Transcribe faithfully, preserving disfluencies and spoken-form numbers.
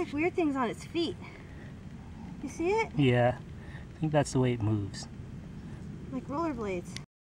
like weird things on its feet. You see it? Yeah, I think that's the way it moves. Like rollerblades.